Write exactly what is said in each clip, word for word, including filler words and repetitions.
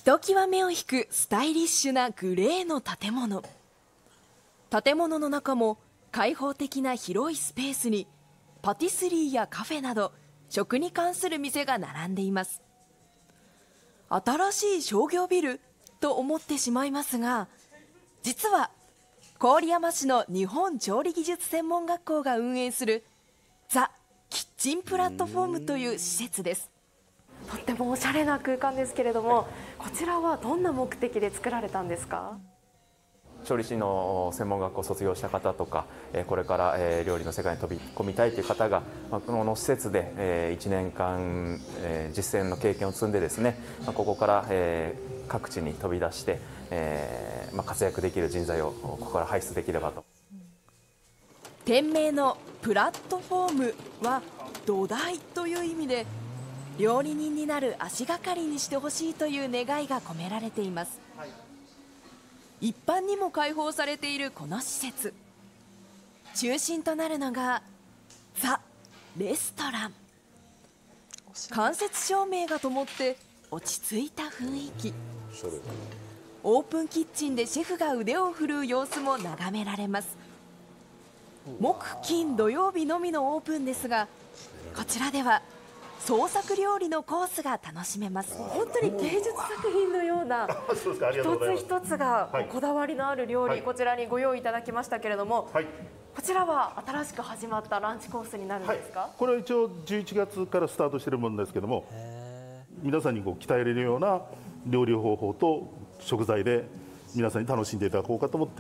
ときわ目を引くスタイリッシュなグレーの建物。建物の中も開放的な広いスペースにパティスリーやカフェなど食に関する店が並んでいます。新しい商業ビルと思ってしまいますが、実は郡山市の日本調理技術専門学校が運営するザ・キッチンプラットフォームという施設です。 とってもおしゃれな空間ですけれども、こちらはどんな目的で作られたんですか？ 調理師の専門学校を卒業した方とか、これから料理の世界に飛び込みたいという方が、この施設でいちねんかん実践の経験を積んでですね、ここから各地に飛び出して活躍できる人材をここから輩出できればと。 店名のプラットフォームは土台という意味で、料理人になる足がかりにしてほしいという願いが込められています。一般にも開放されているこの施設、中心となるのがザ・レストラン。間接照明が灯って落ち着いた雰囲気。オープンキッチンでシェフが腕を振るう様子も眺められます。木金土曜日のみのオープンですが、こちらでは創作料理のコースが楽しめます。 本当に芸術作品のような一つ一つがこだわりのある料理、はい、こちらにご用意いただきましたけれども、はい、こちらは新しく始まったランチコースになるんですか？はい、 これは一応じゅういちがつからスタートしているものですけども、皆さんにこう鍛えれるような料理方法と食材で皆さんに楽しんでいただこうかと思って。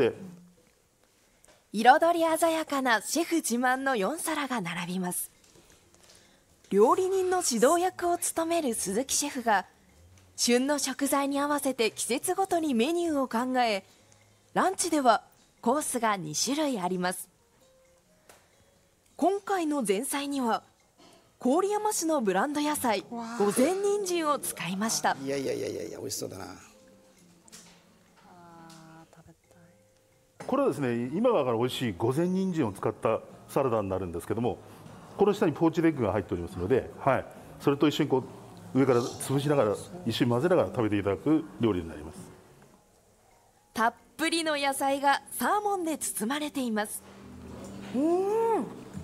彩り鮮やかなシェフ自慢のよんさらが並びます。料理人の指導役を務める鈴木シェフが、旬の食材に合わせて季節ごとにメニューを考え、ランチではコースがにしゅるいあります。今回の前菜には郡山市のブランド野菜御前人参を使いました。 いやいやいやいやいや、美味しそうだな。 これはですね、今がから美味しい御前人参を使ったサラダになるんですけども、この下にポーチドエッグが入っておりますので、はい、それと一緒にこう上から潰しながら一緒に混ぜながら食べていただく料理になります。 たっぷりの野菜がサーモンで包まれています。 うん、うん、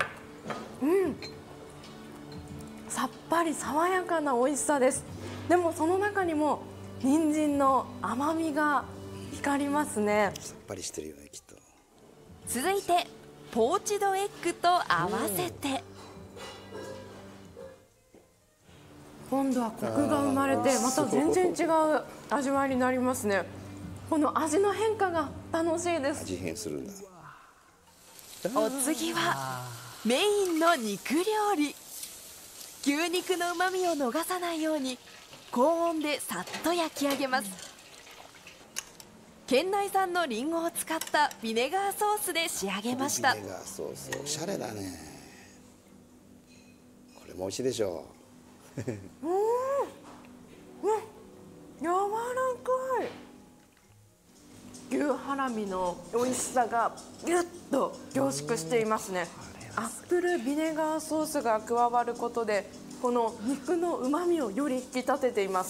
さっぱり爽やかな美味しさです。でもその中にも人参の甘みが光りますね。 さっぱりしてるよね、きっと。 続いてポーチドエッグと合わせて、 今度はコクが生まれてまた全然違う味わいになりますね。この味の変化が楽しいです。 味変するんだ。 お次はメインの肉料理。牛肉の旨味を逃さないように高温でさっと焼き上げます。県内産のリンゴを使ったビネガーソースで仕上げました。 ビネガーソース、おしゃれだね。これも美味しいでしょう。うん、うん、 柔らかい。牛ハラミの美味しさがギュッと凝縮していますね。アップルビネガーソースが加わることで、この肉の旨味をより引き立てています。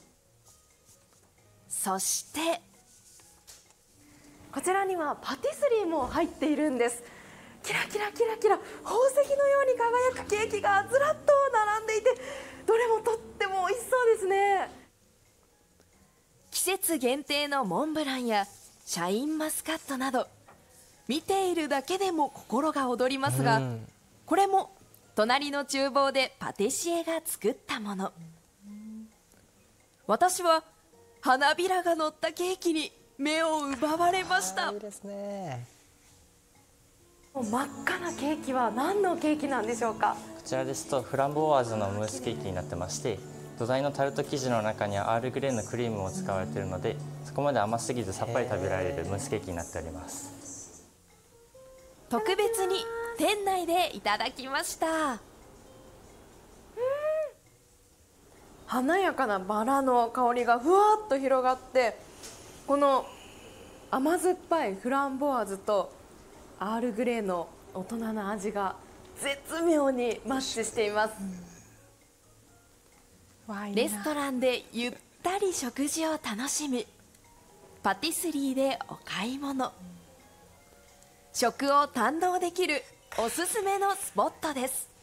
そしてこちらにはパティスリーも入っているんです。キラキラキラキラ、宝石のように輝くケーキがずらっと並んでいて、どれもとっても美味しそうですね。 季節限定のモンブランやシャインマスカットなど、見ているだけでも心が躍りますが、これも隣の厨房でパティシエが作ったもの。私は花びらが乗ったケーキに目を奪われました。 いいですね。 真っ赤なケーキは何のケーキなんでしょうか？ こちらですとフランボワーズのムースケーキになってまして、土台のタルト生地の中にはアールグレーのクリームを使われているので、そこまで甘すぎずさっぱり食べられるムースケーキになっております。 特別に店内でいただきました。 華やかなバラの香りがふわっと広がって、この甘酸っぱいフランボワーズとアールグレーの大人な味が絶妙にマッチしています。 レストランでゆっったり食事を楽しむパティスリーでお買い物、食を堪能できるおすすめのスポットです。